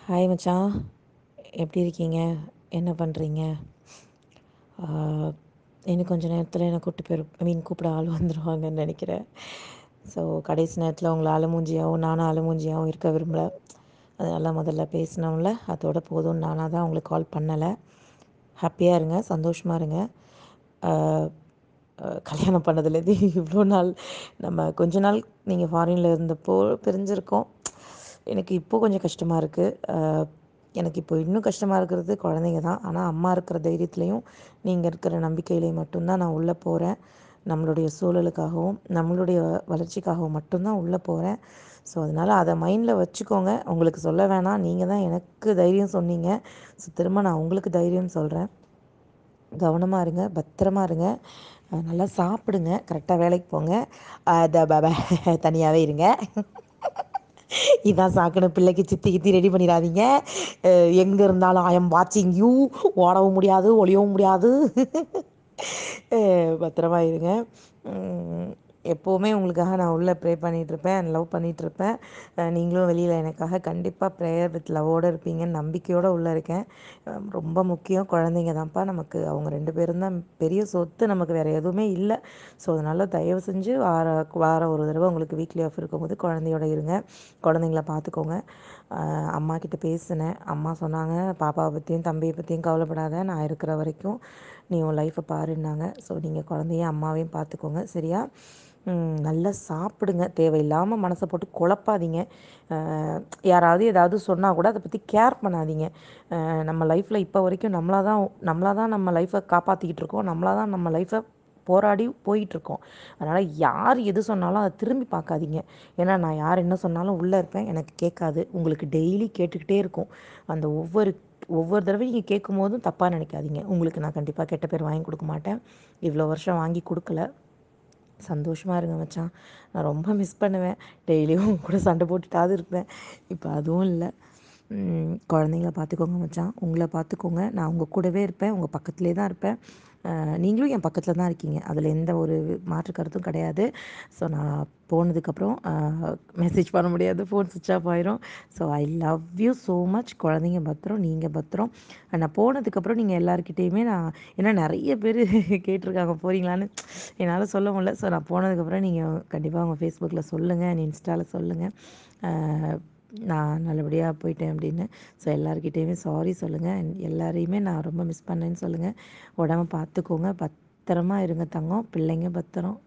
Hi மச்சான், எப்படி இருக்கீங்க? என்ன பண்ணுறீங்க? இன்னும் கொஞ்சம் நேரத்தில் என்னை கூப்பிட ஆள் வந்துடுவாங்கன்னு நினைக்கிறேன். ஸோ கடைசி நேரத்தில் உங்களை அலமூஞ்சியாகவும் நானும் அலமூஞ்சியாகவும் இருக்க விரும்பலை. அதெல்லாம் முதல்ல பேசினோம்ல, அதோட போதும். நானாக தான் உங்களுக்கு கால் பண்ணலை. ஹாப்பியாக இருங்க, சந்தோஷமாக இருங்க. கல்யாணம் பண்ணதுலேருந்து இவ்வளோ நாள் நம்ம கொஞ்ச நாள் நீங்கள் ஃபாரினில் இருந்தப்போ பிரிஞ்சிருக்கோம். எனக்கு இப்போது கொஞ்சம் கஷ்டமாக இருக்குது. எனக்கு இப்போ இன்னும் கஷ்டமாக இருக்கிறது குழந்தைங்க தான். ஆனால் அம்மா இருக்கிற தைரியத்துலேயும் நீங்கள் இருக்கிற நம்பிக்கையிலையும் மட்டும்தான் நான் உள்ளே போகிறேன். நம்மளுடைய சூழலுக்காகவும் நம்மளுடைய வளர்ச்சிக்காகவும் மட்டும்தான் உள்ளே போகிறேன். ஸோ அதனால் அதை மைண்டில் வச்சுக்கோங்க. உங்களுக்கு சொல்ல வேணாம், நீங்கள் தான் எனக்கு தைரியம் சொன்னீங்க. ஸோ திரும்ப நான் உங்களுக்கு தைரியம் சொல்கிறேன். கவனமாக இருங்க, பத்திரமா இருங்க, நல்லா சாப்பிடுங்க, கரெக்டாக வேலைக்கு போங்க, தனியாகவே இருங்க. இதான் சாக்குன்னு பிள்ளைக்கு சித்தி கித்தி ரெடி பண்ணிடாதீங்க. எங்கே இருந்தாலும் ஐ எம் வாட்சிங் யூ. ஓடவும் முடியாது, ஒளியவும் முடியாது. பத்திரமா இருங்க. எப்போவுமே உங்களுக்காக நான் உள்ளே ப்ரே பண்ணிகிட்ருப்பேன், லவ் பண்ணிகிட்ருப்பேன். நீங்களும் வெளியில் எனக்காக கண்டிப்பாக ப்ரேயர் வித் லவ்வோடு இருப்பீங்கன்னு நம்பிக்கையோடு உள்ளே இருக்கேன். ரொம்ப முக்கியம் குழந்தைங்க தான்ப்பா நமக்கு. அவங்க 2 பேரும் தான் பெரிய சொத்து, நமக்கு வேறு எதுவுமே இல்லை. ஸோ அதனால் தயவு செஞ்சு வாரம் ஒரு தடவை உங்களுக்கு வீக்லி ஆஃப் இருக்கும்போது குழந்தையோட இருங்க. குழந்தைங்கள பார்த்துக்கோங்க. அம்மா கிட்ட பேசினேன். அம்மா சொன்னாங்க, பாப்பாவை பற்றியும் தம்பியை பற்றியும் கவலைப்படாத, நான் இருக்கிற வரைக்கும் நீ உன் லைஃப்பை பாருன்னாங்க. ஸோ நீங்கள் குழந்தையும் அம்மாவையும் பார்த்துக்கோங்க, சரியா? நல்லா சாப்பிடுங்க, தேவையில்லாமல் மனசை போட்டு குழப்பாதீங்க. யாராவது ஏதாவது சொன்னால் கூட அதை பற்றி கேர் பண்ணாதீங்க. நம்ம லைஃப்பில் இப்போ வரைக்கும் நம்மளாக தான் நம்ம லைஃப்பை காப்பாற்றிக்கிட்டு இருக்கோம். நம்மளாக தான் நம்ம லைஃப்பை போராடி போயிட்டுருக்கோம். அதனால் யார் எது சொன்னாலும் அதை திரும்பி பார்க்காதீங்க. ஏன்னா நான் யார் என்ன சொன்னாலும் உள்ளே இருப்பேன், எனக்கு கேட்காது. உங்களுக்கு டெய்லி கேட்டுக்கிட்டே இருக்கும். அந்த ஒவ்வொரு ஒவ்வொரு தடவையும் நீங்கள் கேட்கும்போதும் தப்பாக நினைக்காதீங்க. உங்களுக்கு நான் கண்டிப்பாக கெட்ட பேர் வாங்கி கொடுக்க மாட்டேன். இவ்வளோ வருஷம் வாங்கி கொடுக்கல. சந்தோஷமாக இருங்க மச்சான். நான் ரொம்ப மிஸ் பண்ணுவேன். டெய்லியும் கூட சண்டை போட்டுட்டாவது இருப்பேன். இப்போ அதுவும் இல்லை. குழந்தைங்கள பார்த்துக்கோங்க மச்சான், உங்களை பார்த்துக்கோங்க. நான் உங்கள் கூடவே இருப்பேன், உங்கள் பக்கத்துலேயே தான் இருப்பேன். நீங்களும் என் பக்கத்தில் தான் இருக்கீங்க, அதில் எந்த ஒரு மாற்று கருத்தும் கிடையாது. ஸோ நான் போனதுக்கப்புறம் மெசேஜ் பண்ண முடியாது, ஃபோன் சுவிட்ச் ஆஃப் ஆயிரும். So I love you so much. குழந்தைங்க பத்திரம், நீங்கள் பத்திரம். நான் போனதுக்கப்புறம் நீங்கள் எல்லாருக்கிட்டேயுமே ஏன்னா நிறைய பேர் கேட்டிருக்காங்க போகிறீங்களான்னு, என்னால் சொல்ல முடியல. ஸோ நான் போனதுக்கப்புறம் நீங்கள் கண்டிப்பாக உங்கள் ஃபேஸ்புக்கில் சொல்லுங்கள், இன்ஸ்டாவில் சொல்லுங்கள், நான் நல்லபடியாக போயிட்டேன் அப்படின்னு. ஸோ எல்லாருக்கிட்டேயுமே சாரி சொல்லுங்கள். எல்லாரையுமே நான் ரொம்ப மிஸ் பண்ணேன்னு சொல்லுங்கள். உடம்ப பார்த்துக்கோங்க, பத்திரமா இருங்க தங்கம். பிள்ளைங்க பத்திரம்.